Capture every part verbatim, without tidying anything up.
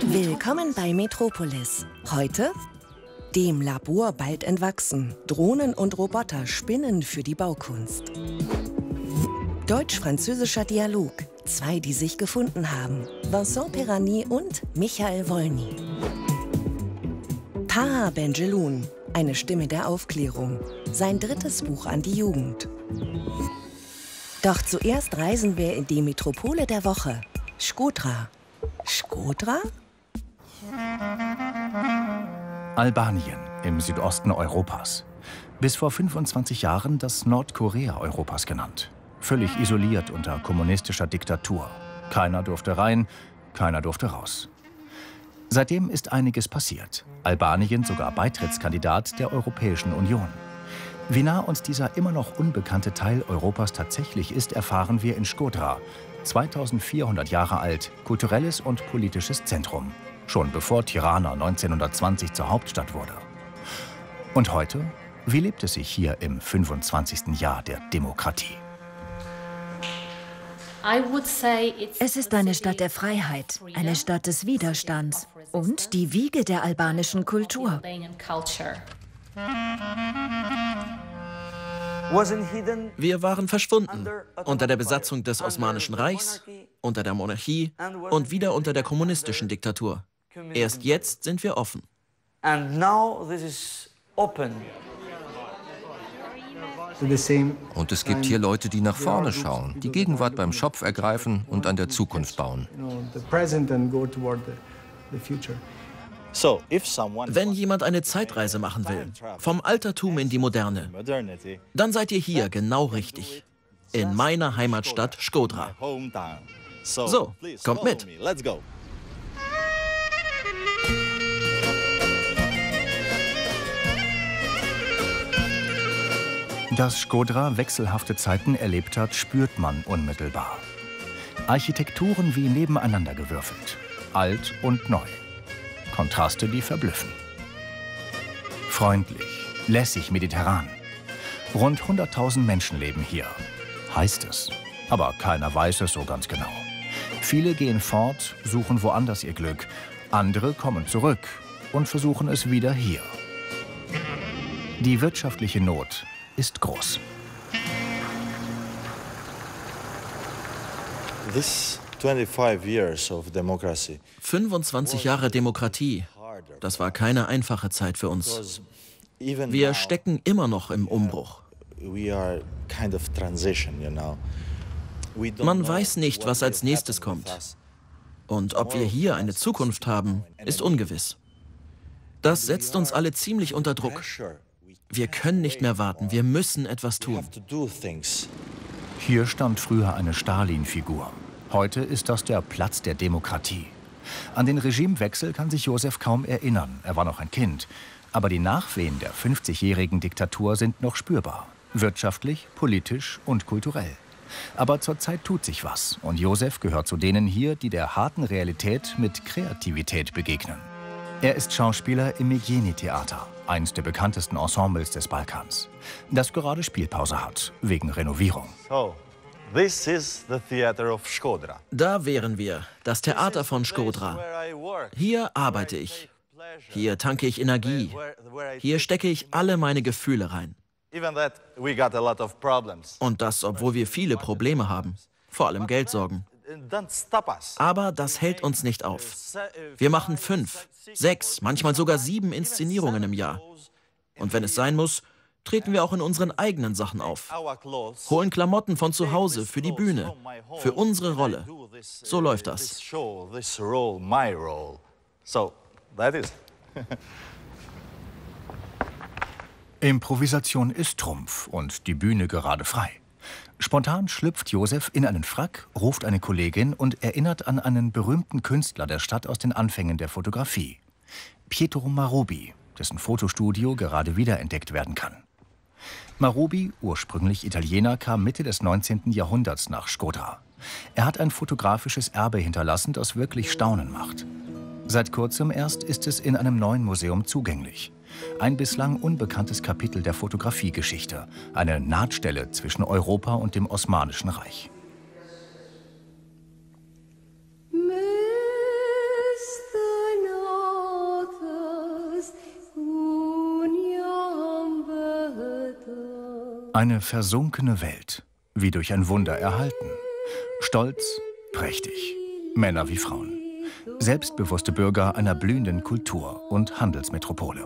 Willkommen bei Metropolis. Heute? Dem Labor bald entwachsen. Drohnen und Roboter spinnen für die Baukunst. Deutsch-französischer Dialog. Zwei, die sich gefunden haben. Vincent Perani und Michael Wolny. Taha Benjeloun. Eine Stimme der Aufklärung. Sein drittes Buch an die Jugend. Doch zuerst reisen wir in die Metropole der Woche. Shkodra. Shkodra? Albanien im Südosten Europas. Bis vor fünfundzwanzig Jahren das Nordkorea Europas genannt. Völlig isoliert unter kommunistischer Diktatur. Keiner durfte rein, keiner durfte raus. Seitdem ist einiges passiert. Albanien sogar Beitrittskandidat der Europäischen Union. Wie nah uns dieser immer noch unbekannte Teil Europas tatsächlich ist, erfahren wir in Shkodra. zweitausendvierhundert Jahre alt, kulturelles und politisches Zentrum. Schon bevor Tirana neunzehnhundertzwanzig zur Hauptstadt wurde. Und heute? Wie lebt es sich hier im fünfundzwanzigsten Jahr der Demokratie? Es ist eine Stadt der Freiheit, eine Stadt des Widerstands und die Wiege der albanischen Kultur. Wir waren verschwunden, unter der Besatzung des Osmanischen Reichs, unter der Monarchie und wieder unter der kommunistischen Diktatur. Erst jetzt sind wir offen. Und es gibt hier Leute, die nach vorne schauen, die Gegenwart beim Schopf ergreifen und an der Zukunft bauen. Wenn jemand eine Zeitreise machen will, vom Altertum in die Moderne, dann seid ihr hier genau richtig. In meiner Heimatstadt Shkodra. So, kommt mit. Dass Shkodra wechselhafte Zeiten erlebt hat, spürt man unmittelbar. Architekturen wie nebeneinander gewürfelt. Alt und neu. Kontraste, die verblüffen. Freundlich, lässig, mediterran. Rund hunderttausend Menschen leben hier, heißt es. Aber keiner weiß es so ganz genau. Viele gehen fort, suchen woanders ihr Glück. Andere kommen zurück und versuchen es wieder hier. Die wirtschaftliche Not ist groß. fünfundzwanzig Jahre Demokratie, das war keine einfache Zeit für uns. Wir stecken immer noch im Umbruch. Man weiß nicht, was als nächstes kommt. Und ob wir hier eine Zukunft haben, ist ungewiss. Das setzt uns alle ziemlich unter Druck. Wir können nicht mehr warten, wir müssen etwas tun. Hier stand früher eine Stalin-Figur. Heute ist das der Platz der Demokratie. An den Regimewechsel kann sich Josef kaum erinnern. Er war noch ein Kind. Aber die Nachwehen der fünfzigjährigen Diktatur sind noch spürbar. Wirtschaftlich, politisch und kulturell. Aber zurzeit tut sich was. Und Josef gehört zu denen hier, die der harten Realität mit Kreativität begegnen. Er ist Schauspieler im Megeni-Theater, eines der bekanntesten Ensembles des Balkans, das gerade Spielpause hat, wegen Renovierung. So, this is the theater of Shkodra. Da wären wir, das Theater von Shkodra. Hier arbeite ich. Hier tanke ich Energie. Hier stecke ich alle meine Gefühle rein. Und das, obwohl wir viele Probleme haben, vor allem Geldsorgen. Aber das hält uns nicht auf. Wir machen fünf, sechs, manchmal sogar sieben Inszenierungen im Jahr. Und wenn es sein muss, treten wir auch in unseren eigenen Sachen auf. Holen Klamotten von zu Hause für die Bühne, für unsere Rolle. So läuft das. Improvisation ist Trumpf und die Bühne gerade frei. Spontan schlüpft Josef in einen Frack, ruft eine Kollegin und erinnert an einen berühmten Künstler der Stadt aus den Anfängen der Fotografie. Pietro Marobi, dessen Fotostudio gerade wiederentdeckt werden kann. Marobi, ursprünglich Italiener, kam Mitte des neunzehnten Jahrhunderts nach Shkodra. Er hat ein fotografisches Erbe hinterlassen, das wirklich Staunen macht. Seit kurzem erst ist es in einem neuen Museum zugänglich. Ein bislang unbekanntes Kapitel der Fotografiegeschichte, eine Nahtstelle zwischen Europa und dem Osmanischen Reich. Mister Eine versunkene Welt, wie durch ein Wunder erhalten. Stolz, prächtig. Männer wie Frauen. Selbstbewusste Bürger einer blühenden Kultur- und Handelsmetropole.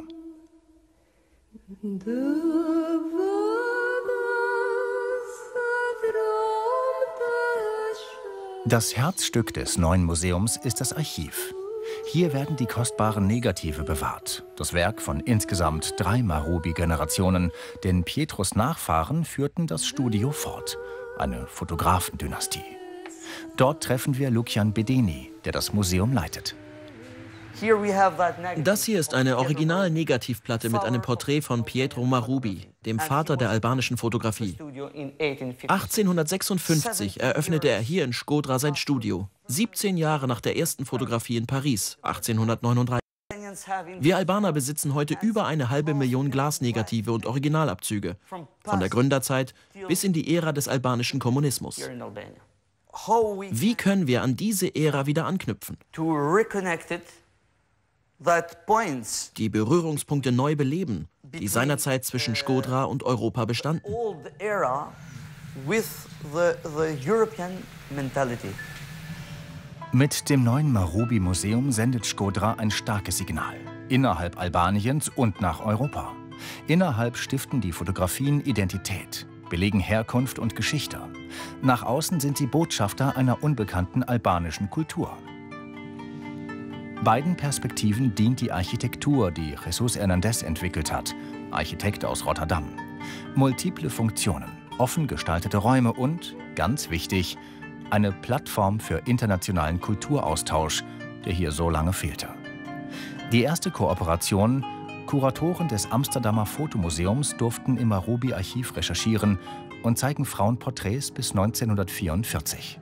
Das Herzstück des neuen Museums ist das Archiv. Hier werden die kostbaren Negative bewahrt. Das Werk von insgesamt drei Mahrubi-Generationen, denn Pietros Nachfahren führten das Studio fort. Eine Fotografendynastie. Dort treffen wir Lucian Bedeni, der das Museum leitet. Das hier ist eine Original-Negativplatte mit einem Porträt von Pietro Mahrubi, dem Vater der albanischen Fotografie. achtzehnhundertsechsundfünfzig eröffnete er hier in Shkodra sein Studio, siebzehn Jahre nach der ersten Fotografie in Paris, achtzehnhundertneununddreißig. Wir Albaner besitzen heute über eine halbe Million Glasnegative und Originalabzüge, von der Gründerzeit bis in die Ära des albanischen Kommunismus. Wie können wir an diese Ära wieder anknüpfen? Die Berührungspunkte neu beleben, die seinerzeit zwischen Shkodra und Europa bestanden. Mit dem neuen Mahrubi-Museum sendet Shkodra ein starkes Signal. Innerhalb Albaniens und nach Europa. Innerhalb stiften die Fotografien Identität, belegen Herkunft und Geschichte. Nach außen sind sie Botschafter einer unbekannten albanischen Kultur. Beiden Perspektiven dient die Architektur, die Jesus Hernandez entwickelt hat, Architekt aus Rotterdam. Multiple Funktionen, offen gestaltete Räume und, ganz wichtig, eine Plattform für internationalen Kulturaustausch, der hier so lange fehlte. Die erste Kooperation: Kuratoren des Amsterdamer Fotomuseums durften im Mahrubi-Archiv recherchieren und zeigen Frauenporträts bis neunzehnhundertvierundvierzig.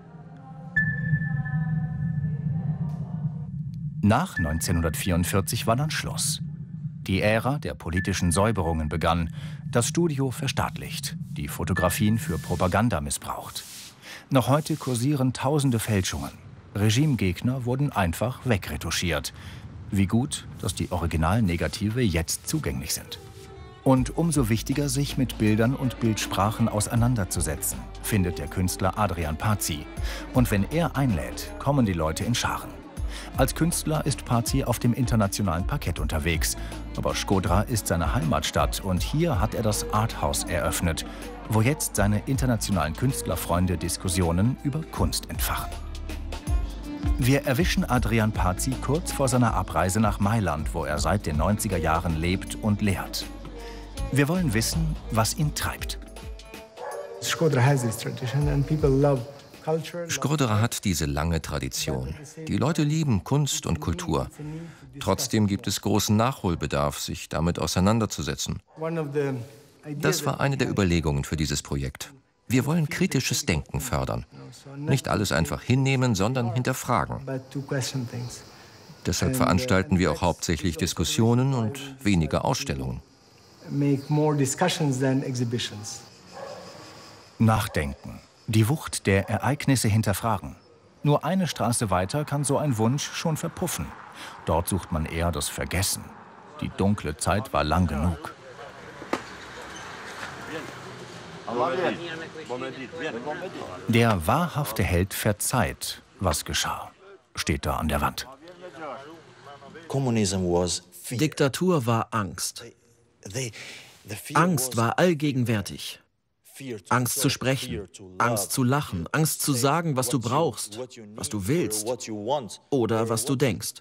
Nach neunzehnhundertvierundvierzig war dann Schluss. Die Ära der politischen Säuberungen begann, das Studio verstaatlicht, die Fotografien für Propaganda missbraucht. Noch heute kursieren tausende Fälschungen. Regimegegner wurden einfach wegretuschiert. Wie gut, dass die Originalnegative jetzt zugänglich sind. Und umso wichtiger, sich mit Bildern und Bildsprachen auseinanderzusetzen, findet der Künstler Adrian Paci. Und wenn er einlädt, kommen die Leute in Scharen. Als Künstler ist Paci auf dem internationalen Parkett unterwegs. Aber Shkodra ist seine Heimatstadt und hier hat er das Arthouse eröffnet, wo jetzt seine internationalen Künstlerfreunde Diskussionen über Kunst entfachen. Wir erwischen Adrian Paci kurz vor seiner Abreise nach Mailand, wo er seit den neunziger Jahren lebt und lehrt. Wir wollen wissen, was ihn treibt. Shkodra has this tradition and people love culture. Shkodra hat diese lange Tradition. Die Leute lieben Kunst und Kultur. Trotzdem gibt es großen Nachholbedarf, sich damit auseinanderzusetzen. Das war eine der Überlegungen für dieses Projekt. Wir wollen kritisches Denken fördern. Nicht alles einfach hinnehmen, sondern hinterfragen. Deshalb veranstalten wir auch hauptsächlich Diskussionen und weniger Ausstellungen. Nachdenken. Die Wucht der Ereignisse hinterfragen. Nur eine Straße weiter kann so ein Wunsch schon verpuffen. Dort sucht man eher das Vergessen. Die dunkle Zeit war lang genug. Der wahrhafte Held verzeiht, was geschah, steht da an der Wand. Diktatur war Angst. Angst war allgegenwärtig. Angst zu sprechen, Angst zu lachen, Angst zu sagen, was du brauchst, was du willst oder was du denkst.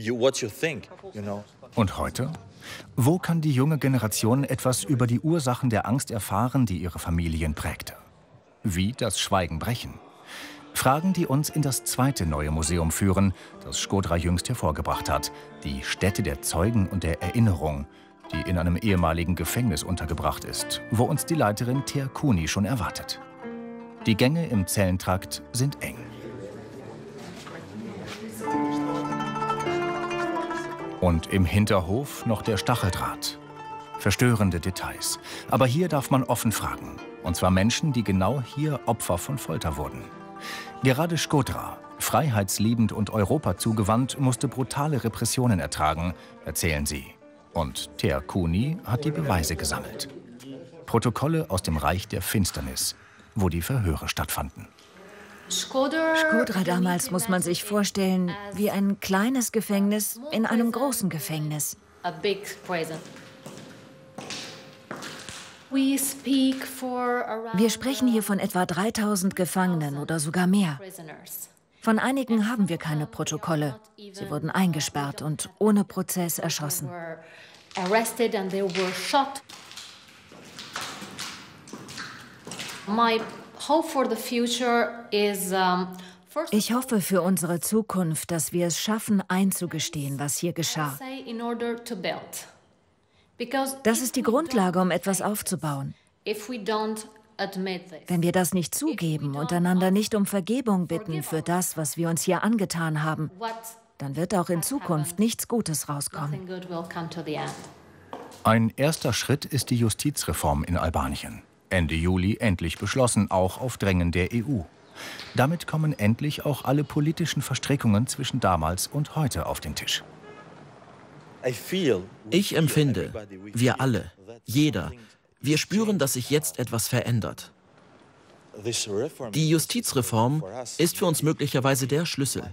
Und heute? Wo kann die junge Generation etwas über die Ursachen der Angst erfahren, die ihre Familien prägte? Wie das Schweigen brechen? Fragen, die uns in das zweite neue Museum führen, das Shkodra jüngst hervorgebracht hat. Die Stätte der Zeugen und der Erinnerung, die in einem ehemaligen Gefängnis untergebracht ist, wo uns die Leiterin Ter Cooney schon erwartet. Die Gänge im Zellentrakt sind eng. Und im Hinterhof noch der Stacheldraht. Verstörende Details. Aber hier darf man offen fragen. Und zwar Menschen, die genau hier Opfer von Folter wurden. Gerade Shkodra, freiheitsliebend und Europa zugewandt, musste brutale Repressionen ertragen, erzählen sie. Und Ter Cooney hat die Beweise gesammelt. Protokolle aus dem Reich der Finsternis, wo die Verhöre stattfanden. Shkodra damals muss man sich vorstellen wie ein kleines Gefängnis in einem großen Gefängnis. Wir sprechen hier von etwa dreitausend Gefangenen oder sogar mehr. Von einigen haben wir keine Protokolle. Sie wurden eingesperrt und ohne Prozess erschossen. Ich hoffe für unsere Zukunft, dass wir es schaffen, einzugestehen, was hier geschah. Das ist die Grundlage, um etwas aufzubauen. Wenn wir das nicht zugeben und einander nicht um Vergebung bitten für das, was wir uns hier angetan haben, dann wird auch in Zukunft nichts Gutes rauskommen. Ein erster Schritt ist die Justizreform in Albanien. Ende Juli endlich beschlossen, auch auf Drängen der E U. Damit kommen endlich auch alle politischen Verstrickungen zwischen damals und heute auf den Tisch. Ich empfinde, wir alle, jeder, wir spüren, dass sich jetzt etwas verändert. Die Justizreform ist für uns möglicherweise der Schlüssel.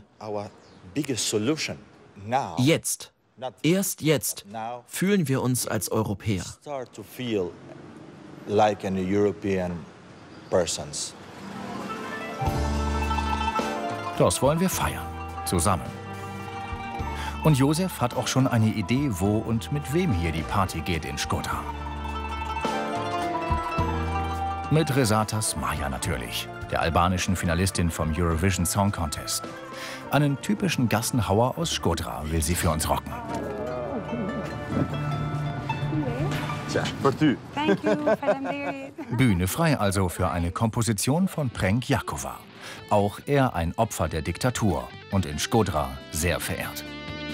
Jetzt, erst jetzt, fühlen wir uns als Europäer. Das wollen wir feiern, zusammen. Und Josef hat auch schon eine Idee, wo und mit wem hier die Party geht in Shkodra. Mit Rezatas Maya natürlich, der albanischen Finalistin vom Eurovision Song Contest. Einen typischen Gassenhauer aus Shkodra will sie für uns rocken. Bühne frei also für eine Komposition von Prenk Jakova. Auch er ein Opfer der Diktatur und in Shkodra sehr verehrt.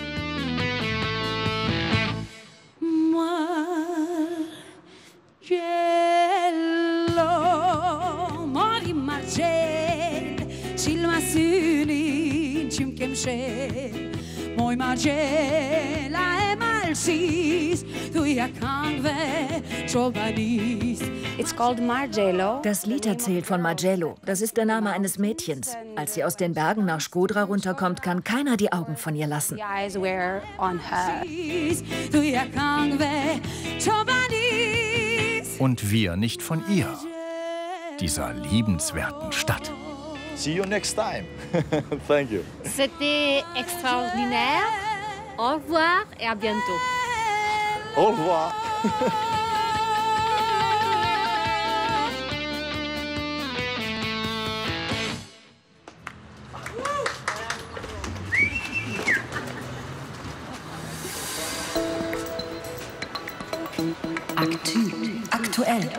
Das Lied erzählt von Marcello. Das ist der Name eines Mädchens. Als sie aus den Bergen nach Shkodra runterkommt, kann keiner die Augen von ihr lassen. Und wir nicht von ihr, dieser liebenswerten Stadt. See you next time. Thank you. C'était extraordinaire. Au revoir et à bientôt. Au revoir. Aktuell.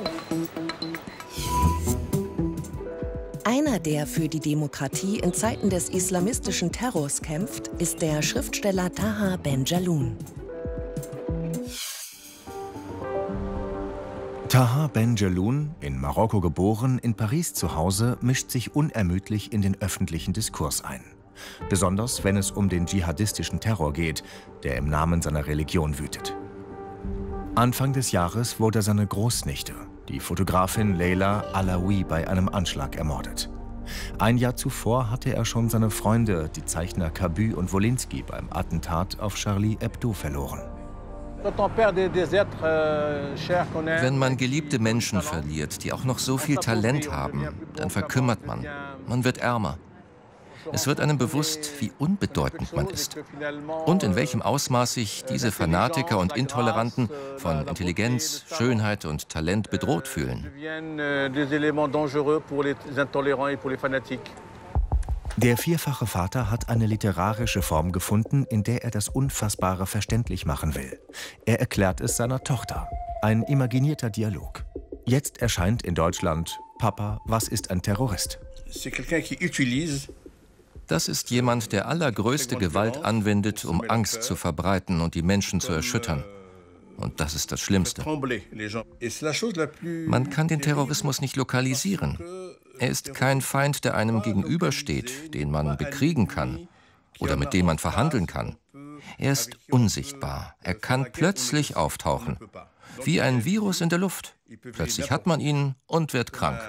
Einer, der für die Demokratie in Zeiten des islamistischen Terrors kämpft, ist der Schriftsteller Taha Ben-Jelloun. Taha Ben-Jelloun, in Marokko geboren, in Paris zu Hause, mischt sich unermüdlich in den öffentlichen Diskurs ein. Besonders, wenn es um den dschihadistischen Terror geht, der im Namen seiner Religion wütet. Anfang des Jahres wurde seine Großnichte, die Fotografin Leila Alaoui, bei einem Anschlag ermordet. Ein Jahr zuvor hatte er schon seine Freunde, die Zeichner Cabu und Wolinski, beim Attentat auf Charlie Hebdo verloren. Wenn man geliebte Menschen verliert, die auch noch so viel Talent haben, dann verkümmert man. Man wird ärmer. Es wird einem bewusst, wie unbedeutend man ist. Und in welchem Ausmaß sich diese Fanatiker und Intoleranten von Intelligenz, Schönheit und Talent bedroht fühlen. Der vierfache Vater hat eine literarische Form gefunden, in der er das Unfassbare verständlich machen will. Er erklärt es seiner Tochter. Ein imaginierter Dialog. Jetzt erscheint in Deutschland Papa, was ist ein Terrorist? Das ist jemand, der allergrößte Gewalt anwendet, um Angst zu verbreiten und die Menschen zu erschüttern. Und das ist das Schlimmste. Man kann den Terrorismus nicht lokalisieren. Er ist kein Feind, der einem gegenübersteht, den man bekriegen kann oder mit dem man verhandeln kann. Er ist unsichtbar. Er kann plötzlich auftauchen. wie ein Virus in der Luft. Plötzlich hat man ihn und wird krank.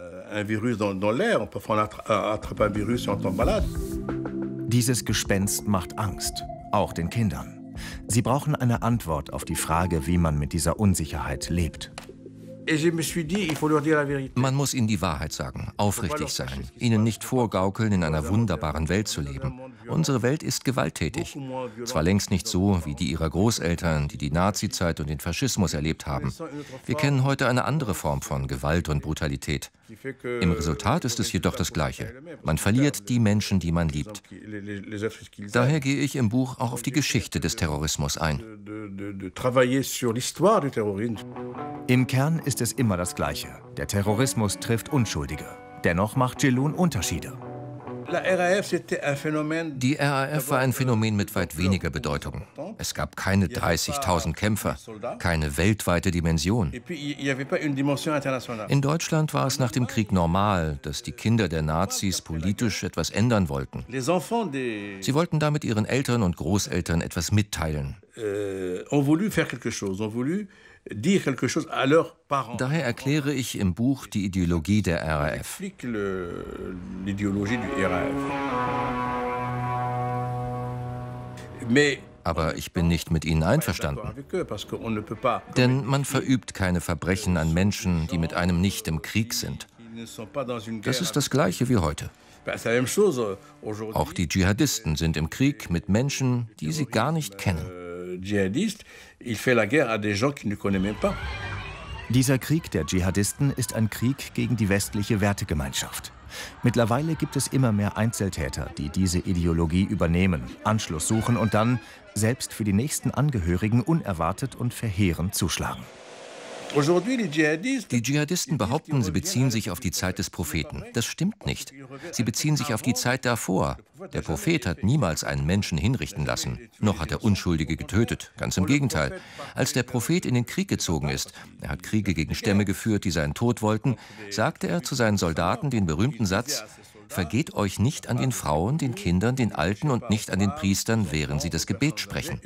Dieses Gespenst macht Angst, auch den Kindern. Sie brauchen eine Antwort auf die Frage, wie man mit dieser Unsicherheit lebt. Man muss ihnen die Wahrheit sagen, aufrichtig sein, ihnen nicht vorgaukeln, in einer wunderbaren Welt zu leben. Unsere Welt ist gewalttätig. Zwar längst nicht so wie die ihrer Großeltern, die die Nazizeit und den Faschismus erlebt haben. Wir kennen heute eine andere Form von Gewalt und Brutalität. Im Resultat ist es jedoch das Gleiche. Man verliert die Menschen, die man liebt. Daher gehe ich im Buch auch auf die Geschichte des Terrorismus ein. Im Kern ist es immer das Gleiche. Der Terrorismus trifft Unschuldige. Dennoch macht Jellune Unterschiede. Die R A F war ein Phänomen mit weit weniger Bedeutung. Es gab keine dreißigtausend Kämpfer, keine weltweite Dimension. In Deutschland war es nach dem Krieg normal, dass die Kinder der Nazis politisch etwas ändern wollten. Sie wollten damit ihren Eltern und Großeltern etwas mitteilen. Daher erkläre ich im Buch die Ideologie der R A F. Aber ich bin nicht mit ihnen einverstanden. Denn man verübt keine Verbrechen an Menschen, die mit einem nicht im Krieg sind. Das ist das Gleiche wie heute. Auch die Dschihadisten sind im Krieg mit Menschen, die sie gar nicht kennen. Dieser Krieg der Dschihadisten ist ein Krieg gegen die westliche Wertegemeinschaft. Mittlerweile gibt es immer mehr Einzeltäter, die diese Ideologie übernehmen, Anschluss suchen und dann, selbst für die nächsten Angehörigen, unerwartet und verheerend zuschlagen. Die Dschihadisten behaupten, sie beziehen sich auf die Zeit des Propheten. Das stimmt nicht. Sie beziehen sich auf die Zeit davor. Der Prophet hat niemals einen Menschen hinrichten lassen, noch hat er Unschuldige getötet. Ganz im Gegenteil. Als der Prophet in den Krieg gezogen ist, er hat Kriege gegen Stämme geführt, die seinen Tod wollten, sagte er zu seinen Soldaten den berühmten Satz: Vergeht euch nicht an den Frauen, den Kindern, den Alten und nicht an den Priestern, während sie das Gebet sprechen.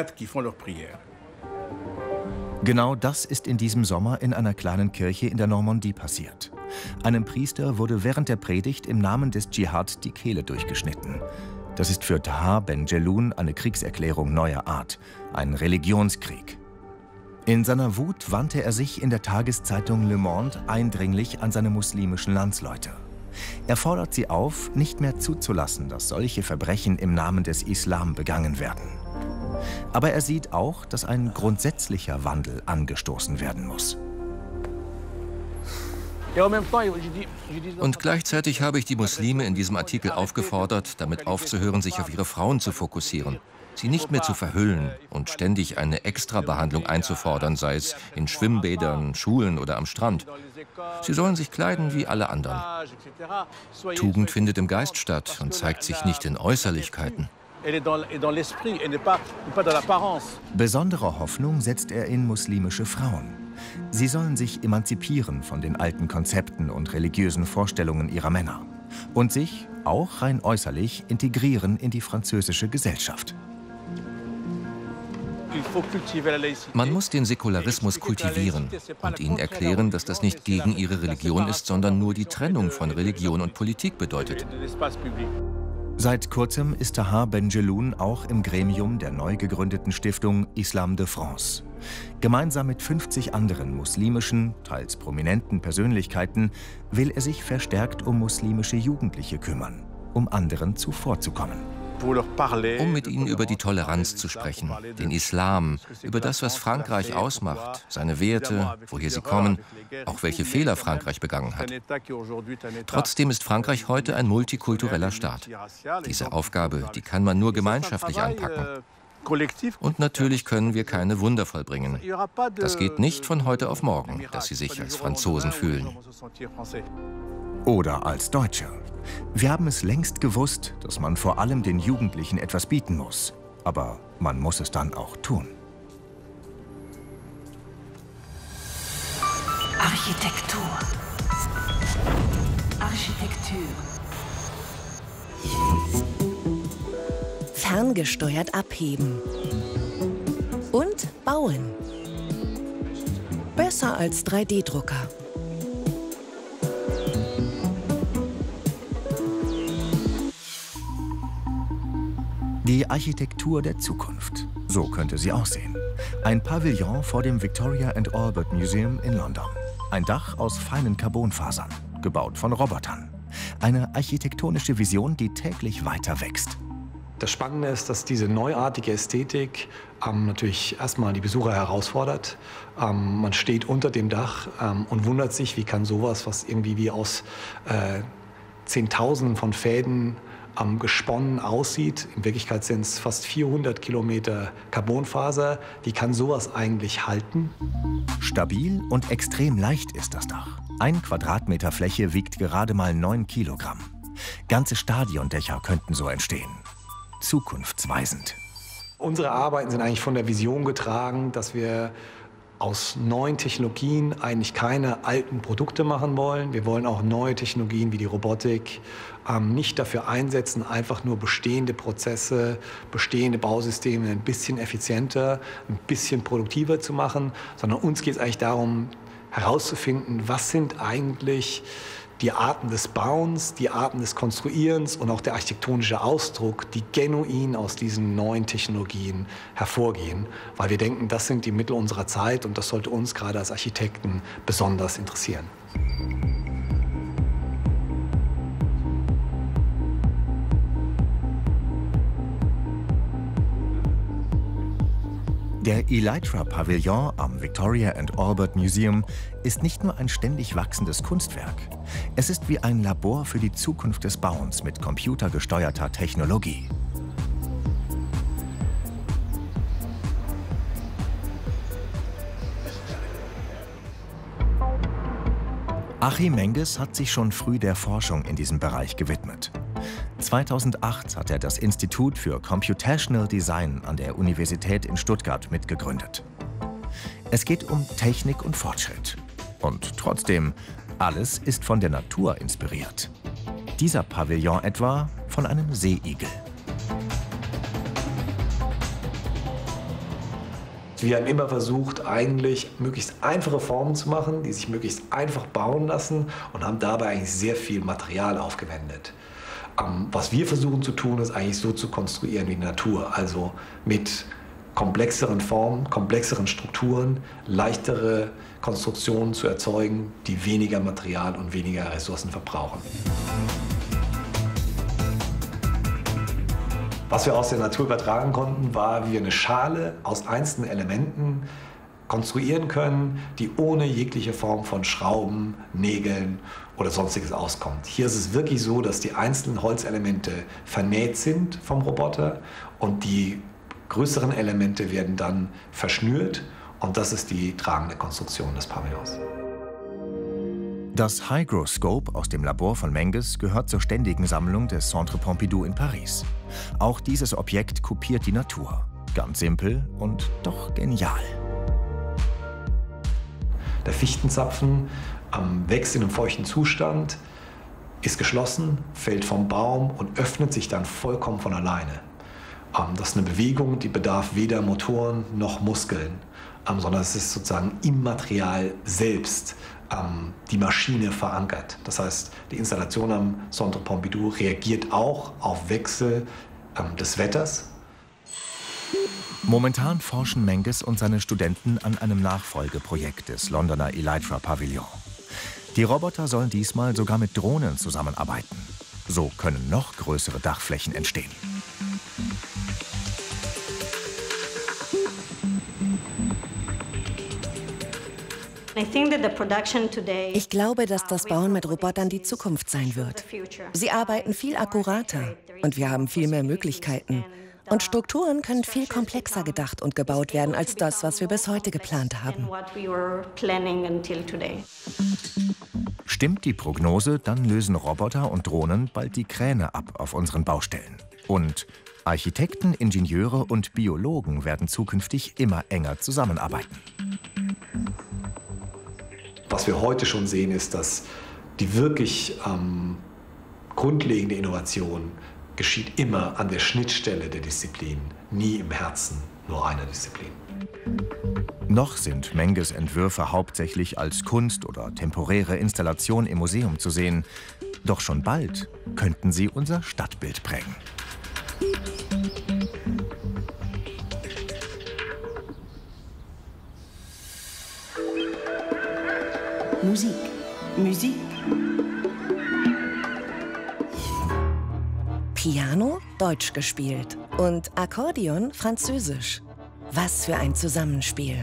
Genau das ist in diesem Sommer in einer kleinen Kirche in der Normandie passiert. Einem Priester wurde während der Predigt im Namen des Dschihad die Kehle durchgeschnitten. Das ist für Taha Ben Jellune eine Kriegserklärung neuer Art, ein Religionskrieg. In seiner Wut wandte er sich in der Tageszeitung Le Monde eindringlich an seine muslimischen Landsleute. Er fordert sie auf, nicht mehr zuzulassen, dass solche Verbrechen im Namen des Islam begangen werden. Aber er sieht auch, dass ein grundsätzlicher Wandel angestoßen werden muss. Und gleichzeitig habe ich die Muslime in diesem Artikel aufgefordert, damit aufzuhören, sich auf ihre Frauen zu fokussieren, sie nicht mehr zu verhüllen und ständig eine Extrabehandlung einzufordern, sei es in Schwimmbädern, Schulen oder am Strand. Sie sollen sich kleiden wie alle anderen. Tugend findet im Geist statt und zeigt sich nicht in Äußerlichkeiten. Besondere Hoffnung setzt er in muslimische Frauen. Sie sollen sich emanzipieren von den alten Konzepten und religiösen Vorstellungen ihrer Männer und sich, auch rein äußerlich, integrieren in die französische Gesellschaft. Man muss den Säkularismus kultivieren und ihnen erklären, dass das nicht gegen ihre Religion ist, sondern nur die Trennung von Religion und Politik bedeutet. Seit kurzem ist Taha Ben Jellune auch im Gremium der neu gegründeten Stiftung Islam de France. Gemeinsam mit fünfzig anderen muslimischen, teils prominenten Persönlichkeiten will er sich verstärkt um muslimische Jugendliche kümmern, um anderen zuvorzukommen. Um mit ihnen über die Toleranz zu sprechen, den Islam, über das, was Frankreich ausmacht, seine Werte, woher sie kommen, auch welche Fehler Frankreich begangen hat. Trotzdem ist Frankreich heute ein multikultureller Staat. Diese Aufgabe, die kann man nur gemeinschaftlich anpacken. Und natürlich können wir keine Wunder vollbringen. Das geht nicht von heute auf morgen, dass sie sich als Franzosen fühlen. Oder als Deutsche. Wir haben es längst gewusst, dass man vor allem den Jugendlichen etwas bieten muss. Aber man muss es dann auch tun. Architektur. Architektur. Ferngesteuert abheben. Und bauen. Besser als drei D Drucker. Die Architektur der Zukunft. So könnte sie aussehen. Ein Pavillon vor dem Victoria and Albert Museum in London. Ein Dach aus feinen Carbonfasern, gebaut von Robotern. Eine architektonische Vision, die täglich weiter wächst. Das Spannende ist, dass diese neuartige Ästhetik ähm, natürlich erstmal die Besucher herausfordert. Ähm, man steht unter dem Dach ähm, und wundert sich, wie kann sowas, was irgendwie wie aus äh, Zehntausenden von Fäden ähm, gesponnen aussieht. In Wirklichkeit sind es fast vierhundert Kilometer Carbonfaser. Wie kann sowas eigentlich halten? Stabil und extrem leicht ist das Dach. Ein Quadratmeter Fläche wiegt gerade mal neun Kilogramm. Ganze Stadiondächer könnten so entstehen. Zukunftsweisend. Unsere Arbeiten sind eigentlich von der Vision getragen, dass wir aus neuen Technologien eigentlich keine alten Produkte machen wollen. Wir wollen auch neue Technologien wie die Robotik ähm, nicht dafür einsetzen, einfach nur bestehende Prozesse, bestehende Bausysteme ein bisschen effizienter, ein bisschen produktiver zu machen, sondern uns geht es eigentlich darum, herauszufinden, was sind eigentlich die Arten des Bauens, die Arten des Konstruierens und auch der architektonische Ausdruck, die genuin aus diesen neuen Technologien hervorgehen. Weil wir denken, das sind die Mittel unserer Zeit und das sollte uns gerade als Architekten besonders interessieren. Der Elytra-Pavillon am Victoria and Albert Museum ist nicht nur ein ständig wachsendes Kunstwerk. Es ist wie ein Labor für die Zukunft des Bauens mit computergesteuerter Technologie. Achim Menges hat sich schon früh der Forschung in diesem Bereich gewidmet. zweitausendacht hat er das Institut für Computational Design an der Universität in Stuttgart mitgegründet. Es geht um Technik und Fortschritt. Und trotzdem, alles ist von der Natur inspiriert. Dieser Pavillon etwa von einem Seeigel. Wir haben immer versucht, eigentlich möglichst einfache Formen zu machen, die sich möglichst einfach bauen lassen und haben dabei eigentlich sehr viel Material aufgewendet. Was wir versuchen zu tun, ist eigentlich so zu konstruieren wie die Natur, also mit komplexeren Formen, komplexeren Strukturen, leichtere Konstruktionen zu erzeugen, die weniger Material und weniger Ressourcen verbrauchen. Was wir aus der Natur übertragen konnten, war, wie wir eine Schale aus einzelnen Elementen konstruieren können, die ohne jegliche Form von Schrauben, Nägeln oder sonstiges auskommt. Hier ist es wirklich so, dass die einzelnen Holzelemente vernäht sind vom Roboter und die größeren Elemente werden dann verschnürt und das ist die tragende Konstruktion des Pavillons. Das Hygroscope aus dem Labor von Menges gehört zur ständigen Sammlung des Centre Pompidou in Paris. Auch dieses Objekt kopiert die Natur. Ganz simpel und doch genial. Der Fichtenzapfen ähm, wächst in einem feuchten Zustand, ist geschlossen, fällt vom Baum und öffnet sich dann vollkommen von alleine. Ähm, das ist eine Bewegung, die bedarf weder Motoren noch Muskeln, ähm, sondern es ist sozusagen im Material selbst ähm, die Maschine verankert. Das heißt, die Installation am Centre Pompidou reagiert auch auf Wechsel ähm, des Wetters. Momentan forschen Menges und seine Studenten an einem Nachfolgeprojekt des Londoner Elytra Pavillon. Die Roboter sollen diesmal sogar mit Drohnen zusammenarbeiten. So können noch größere Dachflächen entstehen. Ich glaube, dass das Bauen mit Robotern die Zukunft sein wird. Sie arbeiten viel akkurater und wir haben viel mehr Möglichkeiten. Und Strukturen können viel komplexer gedacht und gebaut werden als das, was wir bis heute geplant haben. Stimmt die Prognose, dann lösen Roboter und Drohnen bald die Kräne ab auf unseren Baustellen. Und Architekten, Ingenieure und Biologen werden zukünftig immer enger zusammenarbeiten. Was wir heute schon sehen, ist, dass die wirklich ähm, grundlegende Innovation geschieht immer an der Schnittstelle der Disziplinen, nie im Herzen nur eine Disziplin. Noch sind Menges Entwürfe hauptsächlich als Kunst oder temporäre Installation im Museum zu sehen. Doch schon bald könnten sie unser Stadtbild prägen. Musik. Musik. Piano deutsch gespielt und Akkordeon französisch. Was für ein Zusammenspiel.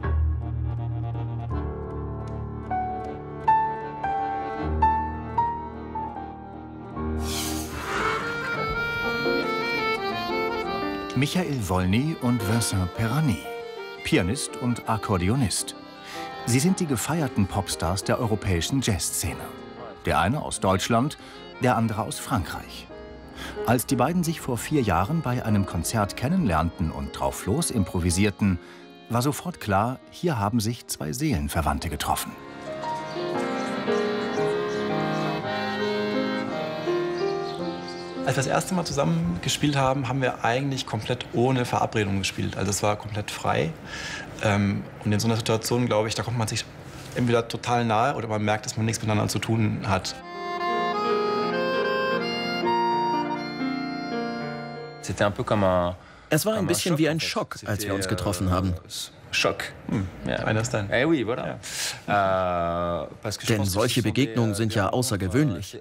Michael Wolny und Vincent Perani, Pianist und Akkordeonist. Sie sind die gefeierten Popstars der europäischen Jazzszene. Der eine aus Deutschland, der andere aus Frankreich. Als die beiden sich vor vier Jahren bei einem Konzert kennenlernten und drauf los improvisierten, war sofort klar, hier haben sich zwei Seelenverwandte getroffen. Als wir das erste Mal zusammen gespielt haben, haben wir eigentlich komplett ohne Verabredung gespielt. Also es war komplett frei. Und in so einer Situation, glaube ich, da kommt man sich entweder total nahe oder man merkt, dass man nichts miteinander zu tun hat. Es war ein bisschen wie ein Schock, als wir uns getroffen haben. Schock. Hm. Ja. Understand. Eh oui, voilà. Ja. Denn solche Begegnungen sind ja außergewöhnlich.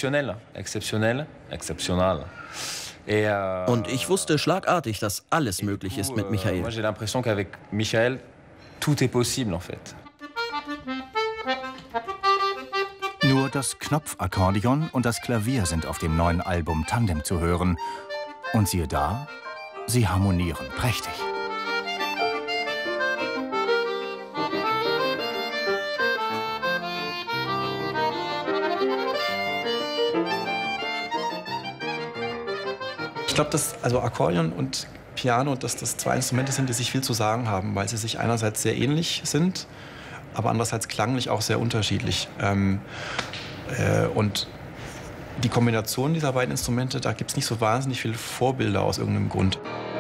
Und ich wusste schlagartig, dass alles möglich ist mit Michael. Nur das Knopfakkordeon und das Klavier sind auf dem neuen Album Tandem zu hören. Und siehe da, sie harmonieren prächtig. Ich glaube, dass also Akkordeon und Piano, dass das zwei Instrumente sind, die sich viel zu sagen haben, weil sie sich einerseits sehr ähnlich sind, aber andererseits klanglich auch sehr unterschiedlich. Ähm, äh, und die Kombination dieser beiden Instrumente, da gibt es nicht so wahnsinnig viele Vorbilder aus irgendeinem Grund.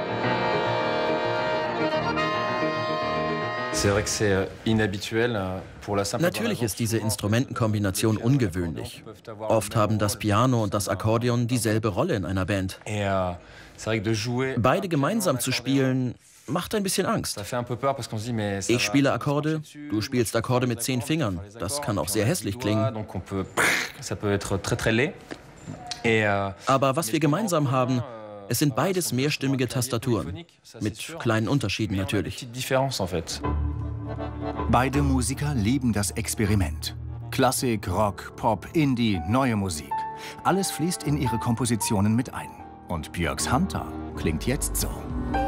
Natürlich ist diese Instrumentenkombination ungewöhnlich. Oft haben das Piano und das Akkordeon dieselbe Rolle in einer Band. Beide gemeinsam zu spielen, macht ein bisschen Angst. Ich spiele Akkorde, du spielst Akkorde mit zehn Fingern. Das kann auch sehr hässlich klingen. Aber was wir gemeinsam haben, es sind beides mehrstimmige Tastaturen. Mit kleinen Unterschieden natürlich. Beide Musiker lieben das Experiment. Klassik, Rock, Pop, Indie, neue Musik. Alles fließt in ihre Kompositionen mit ein. Und Björks Hunter klingt jetzt so.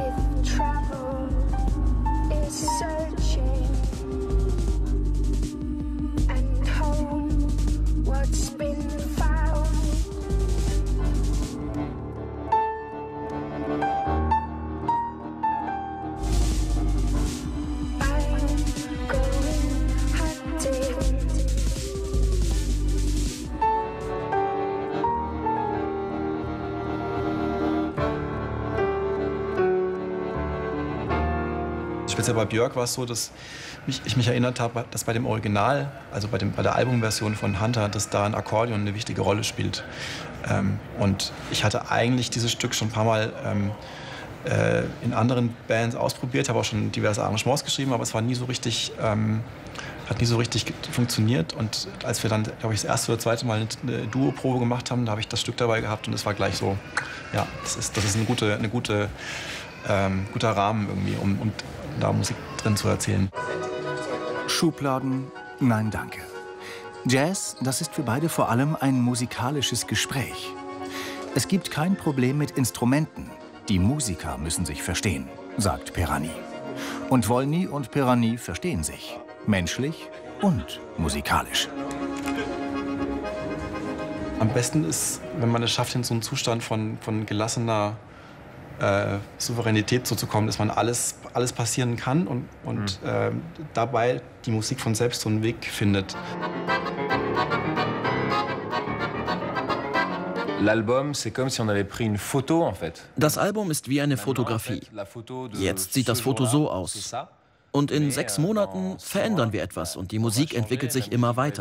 Speziell bei Björk war es so, dass mich, ich mich erinnert habe, dass bei dem Original, also bei, dem, bei der Albumversion von Hunter, dass da ein Akkordeon eine wichtige Rolle spielt. Ähm, und ich hatte eigentlich dieses Stück schon ein paar Mal ähm, äh, in anderen Bands ausprobiert, habe auch schon diverse Arrangements geschrieben, aber es war nie so richtig, ähm, hat nie so richtig funktioniert. Und als wir dann, glaube ich, das erste oder zweite Mal eine, eine Duo-Probe gemacht haben, da habe ich das Stück dabei gehabt und es war gleich so, ja, das ist, das ist eine gute, eine gute, ähm, guter Rahmen irgendwie, um, um da Musik drin zu erzählen. Schubladen, nein danke. Jazz, das ist für beide vor allem ein musikalisches Gespräch. Es gibt kein Problem mit Instrumenten. Die Musiker müssen sich verstehen, sagt Perani. Und Wolny und Perani verstehen sich. Menschlich und musikalisch. Am besten ist, wenn man es schafft, in so einen Zustand von, von gelassener Äh, Souveränität so zu kommen, dass man alles, alles passieren kann und, und mhm. äh, dabei die Musik von selbst so einen Weg findet. Das Album ist wie eine Fotografie. Jetzt sieht das Foto so aus. Und in sechs Monaten verändern wir etwas und die Musik entwickelt sich immer weiter.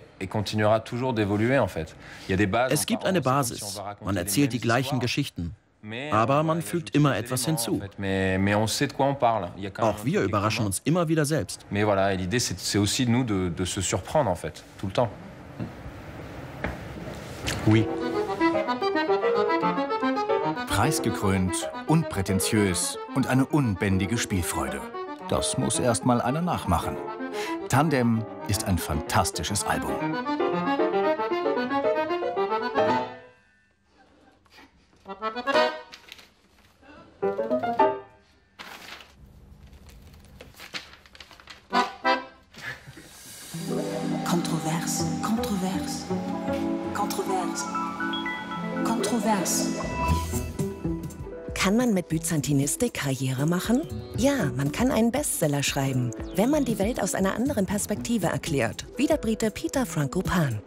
Es gibt eine Basis, man erzählt die gleichen Geschichten, aber man fügt immer etwas hinzu. Auch wir überraschen uns immer wieder selbst. Oui. Preisgekrönt, unprätentiös und eine unbändige Spielfreude. Das muss erst mal einer nachmachen. Tandem ist ein fantastisches Album. Kontrovers, kontrovers, kontrovers, kontrovers. Kann man mit Byzantinistik Karriere machen? Ja, man kann einen Bestseller schreiben, wenn man die Welt aus einer anderen Perspektive erklärt, wie der Brite Peter Frankopan.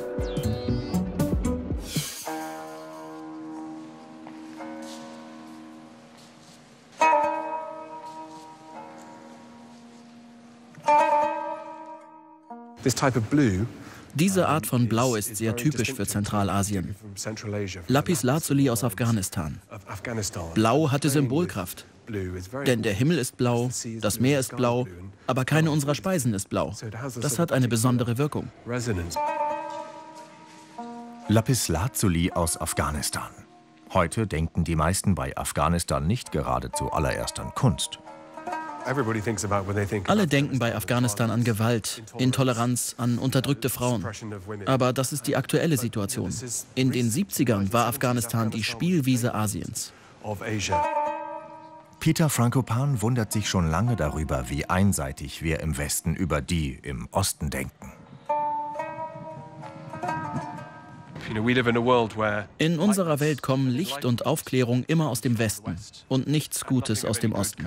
This type of blue Diese Art von Blau ist sehr typisch für Zentralasien. Lapis Lazuli aus Afghanistan. Blau hatte Symbolkraft. Denn der Himmel ist blau, das Meer ist blau, aber keine unserer Speisen ist blau. Das hat eine besondere Wirkung. Lapis Lazuli aus Afghanistan. Heute denken die meisten bei Afghanistan nicht gerade zuallererst an Kunst. Alle denken bei Afghanistan an Gewalt, Intoleranz, an unterdrückte Frauen. Aber das ist die aktuelle Situation. In den siebzigern war Afghanistan die Spielwiese Asiens. Peter Frankopan wundert sich schon lange darüber, wie einseitig wir im Westen über die im Osten denken. In unserer Welt kommen Licht und Aufklärung immer aus dem Westen und nichts Gutes aus dem Osten.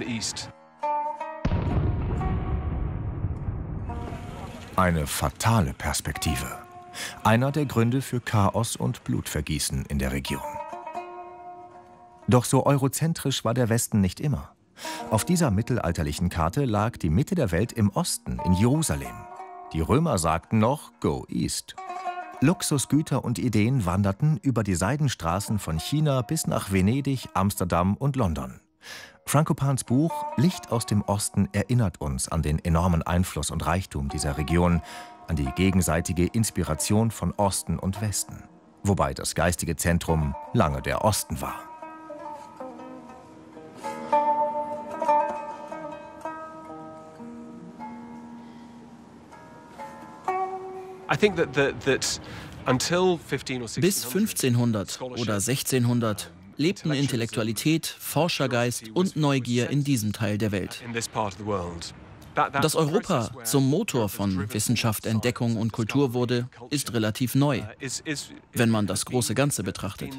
Eine fatale Perspektive. Einer der Gründe für Chaos und Blutvergießen in der Region. Doch so eurozentrisch war der Westen nicht immer. Auf dieser mittelalterlichen Karte lag die Mitte der Welt im Osten, in Jerusalem. Die Römer sagten noch, go east. Luxusgüter und Ideen wanderten über die Seidenstraßen von China bis nach Venedig, Amsterdam und London. Frankopans Buch Licht aus dem Osten erinnert uns an den enormen Einfluss und Reichtum dieser Region, an die gegenseitige Inspiration von Osten und Westen. Wobei das geistige Zentrum lange der Osten war. Bis fünfzehnhundert oder sechzehnhundert lebten Intellektualität, Forschergeist und Neugier in diesem Teil der Welt. Dass Europa zum Motor von Wissenschaft, Entdeckung und Kultur wurde, ist relativ neu, wenn man das große Ganze betrachtet.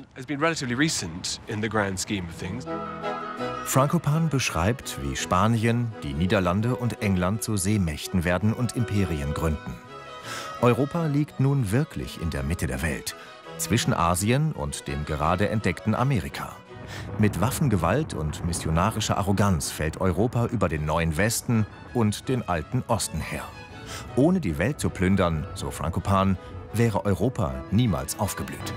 Frankopan beschreibt, wie Spanien, die Niederlande und England zu Seemächten werden und Imperien gründen. Europa liegt nun wirklich in der Mitte der Welt, zwischen Asien und dem gerade entdeckten Amerika. Mit Waffengewalt und missionarischer Arroganz fällt Europa über den neuen Westen und den alten Osten her. Ohne die Welt zu plündern, so Frankopan, wäre Europa niemals aufgeblüht.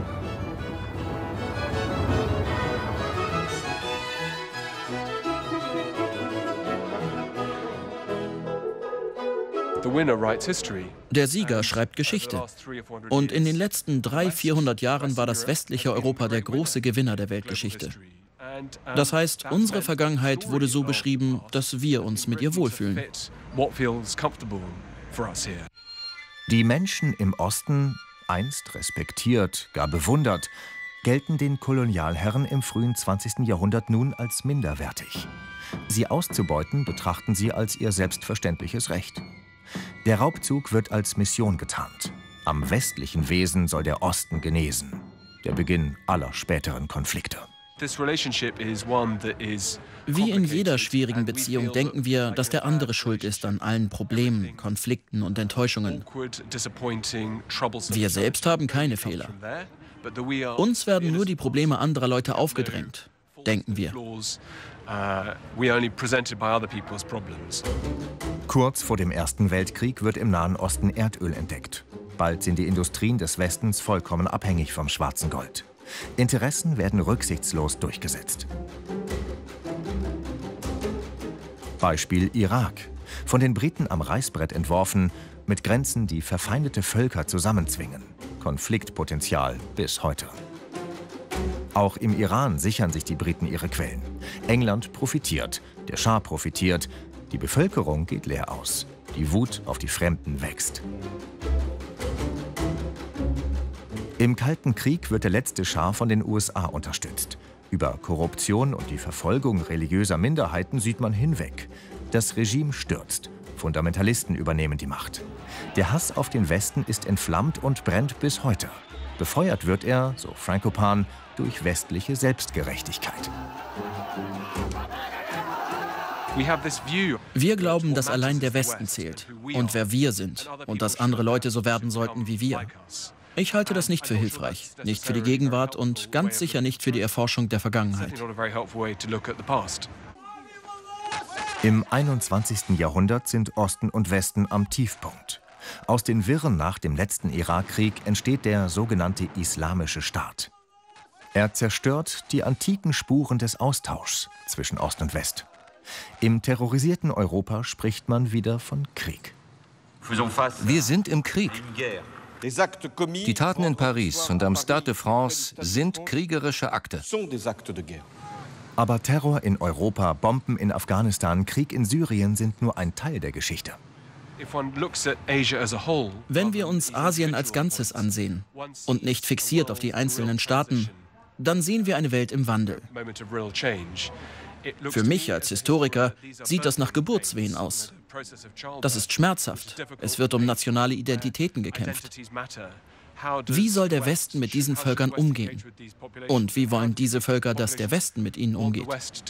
Der Sieger schreibt Geschichte. Und in den letzten dreihundert, vierhundert Jahren war das westliche Europa der große Gewinner der Weltgeschichte. Das heißt, unsere Vergangenheit wurde so beschrieben, dass wir uns mit ihr wohlfühlen. Die Menschen im Osten, einst respektiert, gar bewundert, gelten den Kolonialherren im frühen zwanzigsten Jahrhundert nun als minderwertig. Sie auszubeuten betrachten sie als ihr selbstverständliches Recht. Der Raubzug wird als Mission getarnt. Am westlichen Wesen soll der Osten genesen. Der Beginn aller späteren Konflikte. Wie in jeder schwierigen Beziehung denken wir, dass der andere schuld ist an allen Problemen, Konflikten und Enttäuschungen. Wir selbst haben keine Fehler. Uns werden nur die Probleme anderer Leute aufgedrängt, denken wir. Kurz vor dem Ersten Weltkrieg wird im Nahen Osten Erdöl entdeckt. Bald sind die Industrien des Westens vollkommen abhängig vom schwarzen Gold. Interessen werden rücksichtslos durchgesetzt. Beispiel Irak. Von den Briten am Reißbrett entworfen, mit Grenzen, die verfeindete Völker zusammenzwingen. Konfliktpotenzial bis heute. Auch im Iran sichern sich die Briten ihre Quellen. England profitiert, der Schah profitiert, die Bevölkerung geht leer aus. Die Wut auf die Fremden wächst. Im Kalten Krieg wird der letzte Schah von den U S A unterstützt. Über Korruption und die Verfolgung religiöser Minderheiten sieht man hinweg. Das Regime stürzt. Fundamentalisten übernehmen die Macht. Der Hass auf den Westen ist entflammt und brennt bis heute. Befeuert wird er, so Frankopan, durch westliche Selbstgerechtigkeit. Wir glauben, dass allein der Westen zählt und wer wir sind und dass andere Leute so werden sollten wie wir. Ich halte das nicht für hilfreich, nicht für die Gegenwart und ganz sicher nicht für die Erforschung der Vergangenheit. Im einundzwanzigsten Jahrhundert sind Osten und Westen am Tiefpunkt. Aus den Wirren nach dem letzten Irakkrieg entsteht der sogenannte Islamische Staat. Er zerstört die antiken Spuren des Austauschs zwischen Ost und West. Im terrorisierten Europa spricht man wieder von Krieg. Wir sind im Krieg. Die Taten in Paris und am Stade de France sind kriegerische Akte. Aber Terror in Europa, Bomben in Afghanistan, Krieg in Syrien sind nur ein Teil der Geschichte. Wenn wir uns Asien als Ganzes ansehen und nicht fixiert auf die einzelnen Staaten, dann sehen wir eine Welt im Wandel. Für mich als Historiker sieht das nach Geburtswehen aus. Das ist schmerzhaft. Es wird um nationale Identitäten gekämpft. Wie soll der Westen mit diesen Völkern umgehen? Und wie wollen diese Völker, dass der Westen mit ihnen umgeht?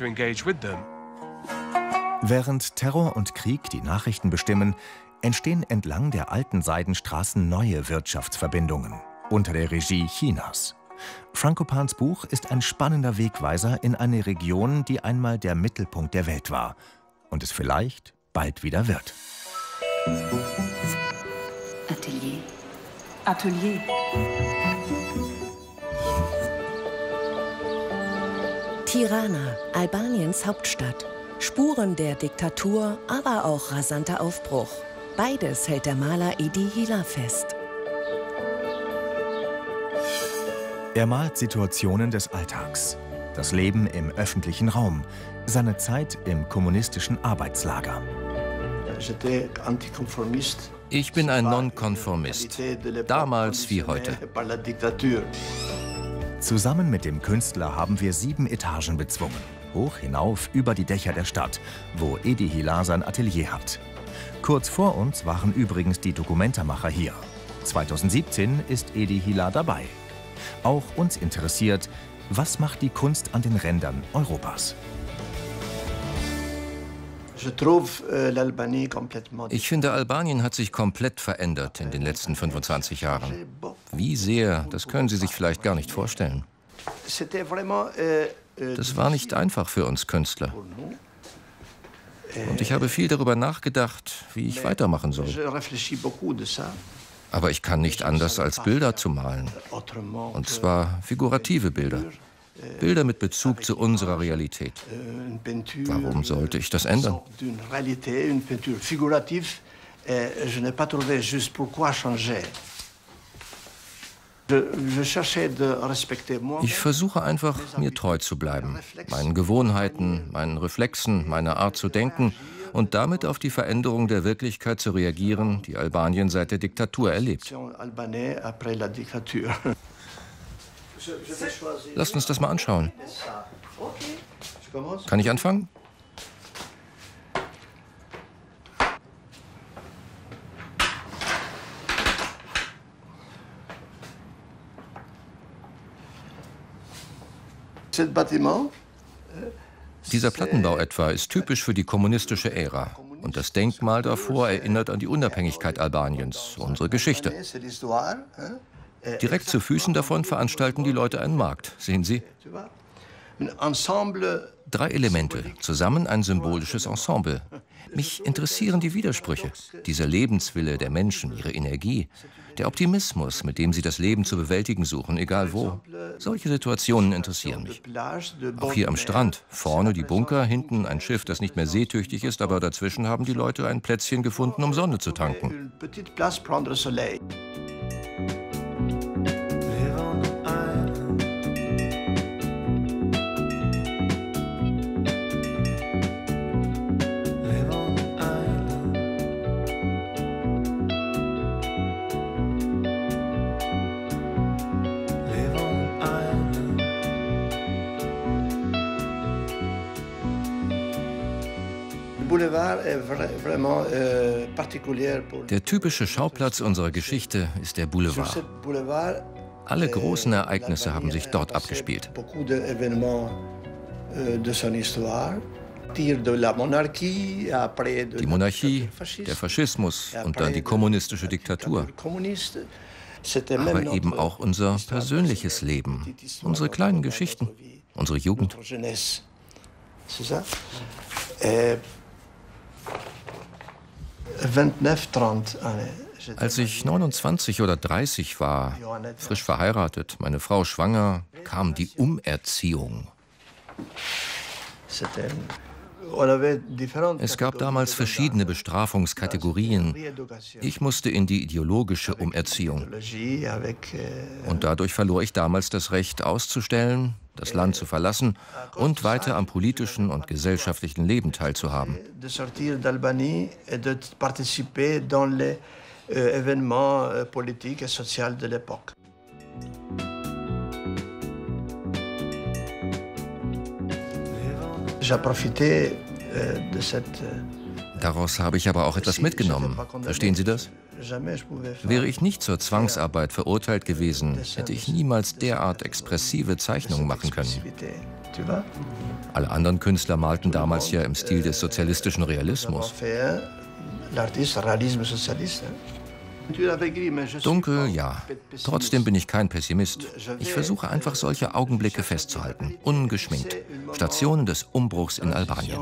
Während Terror und Krieg die Nachrichten bestimmen, entstehen entlang der alten Seidenstraßen neue Wirtschaftsverbindungen unter der Regie Chinas. Frankopans Buch ist ein spannender Wegweiser in eine Region, die einmal der Mittelpunkt der Welt war und es vielleicht bald wieder wird. Atelier. Atelier. Tirana, Albaniens Hauptstadt. Spuren der Diktatur, aber auch rasanter Aufbruch. Beides hält der Maler Edi Hila fest. Er malt Situationen des Alltags, das Leben im öffentlichen Raum, seine Zeit im kommunistischen Arbeitslager. Ich bin ein Nonkonformist, damals wie heute. Zusammen mit dem Künstler haben wir sieben Etagen bezwungen, hoch hinauf über die Dächer der Stadt, wo Edi Hila sein Atelier hat. Kurz vor uns waren übrigens die Dokumentarmacher hier. zweitausendsiebzehn ist Edi Hila dabei. Auch uns interessiert, was macht die Kunst an den Rändern Europas? Ich finde, Albanien hat sich komplett verändert in den letzten fünfundzwanzig Jahren. Wie sehr, das können Sie sich vielleicht gar nicht vorstellen. Das war nicht einfach für uns Künstler. Und ich habe viel darüber nachgedacht, wie ich weitermachen soll. Aber ich kann nicht anders, als Bilder zu malen. Und zwar figurative Bilder. Bilder mit Bezug zu unserer Realität. Warum sollte ich das ändern? Ich versuche einfach, mir treu zu bleiben. Meinen Gewohnheiten, meinen Reflexen, meiner Art zu denken und damit auf die Veränderung der Wirklichkeit zu reagieren, die Albanien seit der Diktatur erlebt. Lasst uns das mal anschauen. Kann ich anfangen? Dieser Plattenbau etwa ist typisch für die kommunistische Ära. Und das Denkmal davor erinnert an die Unabhängigkeit Albaniens, unsere Geschichte. Direkt zu Füßen davon veranstalten die Leute einen Markt. Sehen Sie? Drei Elemente, zusammen ein symbolisches Ensemble. Mich interessieren die Widersprüche, dieser Lebenswille der Menschen, ihre Energie, der Optimismus, mit dem sie das Leben zu bewältigen suchen, egal wo. Solche Situationen interessieren mich. Auch hier am Strand, vorne die Bunker, hinten ein Schiff, das nicht mehr seetüchtig ist, aber dazwischen haben die Leute ein Plätzchen gefunden, um Sonne zu tanken. Der typische Schauplatz unserer Geschichte ist der Boulevard. Alle großen Ereignisse haben sich dort abgespielt. Die Monarchie, der Faschismus und dann die kommunistische Diktatur. Aber eben auch unser persönliches Leben, unsere kleinen Geschichten, unsere Jugend. Als ich neunundzwanzig oder dreißig war, frisch verheiratet, meine Frau schwanger, kam die Umerziehung. Es gab damals verschiedene Bestrafungskategorien. Ich musste in die ideologische Umerziehung. Und dadurch verlor ich damals das Recht auszustellen, das Land zu verlassen und weiter am politischen und gesellschaftlichen Leben teilzuhaben. Daraus habe ich aber auch etwas mitgenommen. Verstehen Sie das? Wäre ich nicht zur Zwangsarbeit verurteilt gewesen, hätte ich niemals derart expressive Zeichnungen machen können. Alle anderen Künstler malten damals ja im Stil des sozialistischen Realismus. Dunkel, ja. Trotzdem bin ich kein Pessimist. Ich versuche einfach solche Augenblicke festzuhalten, ungeschminkt. Stationen des Umbruchs in Albanien.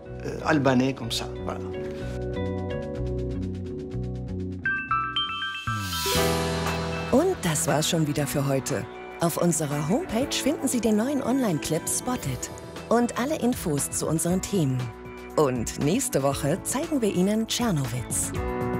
Und das war's schon wieder für heute. Auf unserer Homepage finden Sie den neuen Online-Clip Spotted und alle Infos zu unseren Themen. Und nächste Woche zeigen wir Ihnen Czernowitz.